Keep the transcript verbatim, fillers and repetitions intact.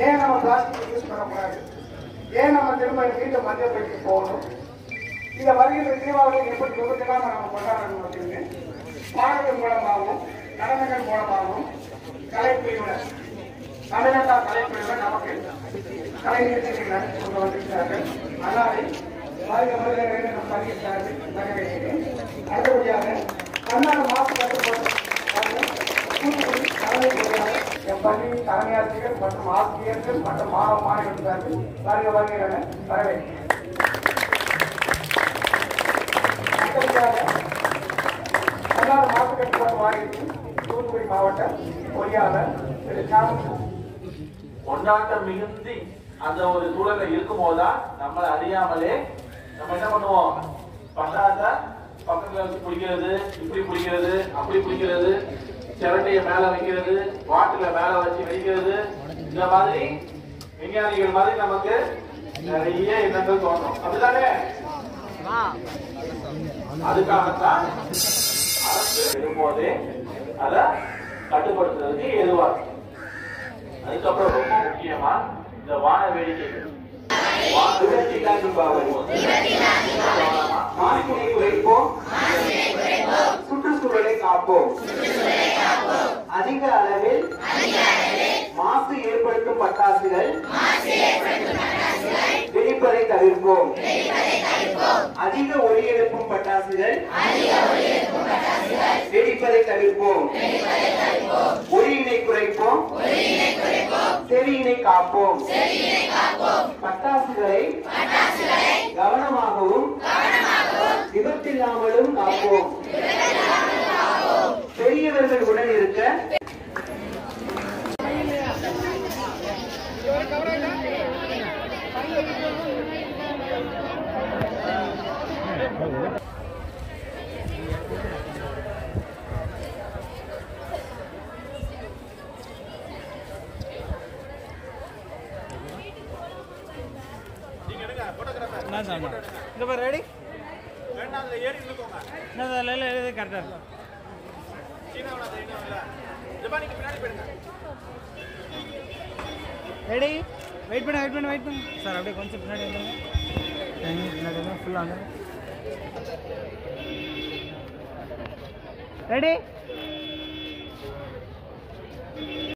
ஏன் நம்ம plastic use பண்ணக்கூடாது, ஏன் நம்ம திரும்ப வீட்டில் மஞ்சள் பைக்கு போகணும், இந்த வருகின்ற தீபாவளி எப்படி விபத்தில்லாம நம்ம கொண்டாடணும் அப்படின்னு பாடல்கள் மூலமாகவும் நடனங்கள் மூலமாகவும் கலைப்பிரிவுடன் தமிழ்நாட்டா கலைப்பிரிவுடன் நமக்கு கலை நிகழ்ச்சிகளை நடத்தி கொண்டு வந்திருக்கிறார்கள். அல்லாதை வாழ்க வருகிற நம் பள்ளியிட்டார்கள் வரவேற்கிறேன். அடுத்தபடியாக கர்நாடக மாசு கட்டுப்பாடு தூத்துக்குடி தலைமை பொறியாளர் என் பள்ளியின் தலைமையாசிரியர் மற்றும் ஆசிரியர்கள் மற்றும் மாணவ மாணவர்கள் வருக வருகிற வரவேற்கிறேன். கர்நாடக மாசு கட்டுப்பாடு வாரியத்தின் தூத்துக்குடி மாவட்ட பொறியாளர் திரு சாமி கொண்டாட்டம் மிகுந்தி அந்த ஒரு சூழல இருக்கும் போதுதான் நம்மளை அறியாமலே நம்ம என்ன பண்ணுவோம், பட்டாச பக்கத்துல வச்சு பிடிக்கிறது, இப்படி பிடிக்கிறது, அப்படி பிடிக்கிறது, சிரட்டைய மேல வைக்கிறது, வாட்டுல மேல வச்சு வைக்கிறது, இந்த மாதிரி விஞ்ஞானிகள் மாதிரி நமக்கு நிறைய எண்ணங்கள் தோணும். அப்படிதானே? அதுக்காகத்தான் அரசு இருக்கும்போதே அதை கட்டுப்படுத்துறதுக்கு எதுவா. அதுக்கப்புறம் ரொம்ப முக்கியமா இந்த வான வேடிக்கைகள், மாசுகளை குறைப்போம், சுற்றுச்சூழலை காப்போம், அதிக அளவில் மாசு ஏற்படுத்தும் பட்டாசுகள் வெடிப்பதை தவிர்ப்போம், அதிக ஒலி எழுப்பும் பட்டாசுகள் வெடிப்பதை தவிர்ப்போம், ஒலியினை குறைப்போம், செவியினை காப்போம், பட்டாசுகளை கவனமாகவும் விபத்தில்லாமலும் காப்போம், பெரியவர்கள் உடன் இருக்க ரெடி கரெக்டா ரெடி வெயிட் பண்ண வெயிட் பண்ண வெயிட் பண்ண சார். அப்படியே கொஞ்சம் பின்னாடி வந்துடுங்க, பின்னாடி ஃபுல்லாக ரெடி.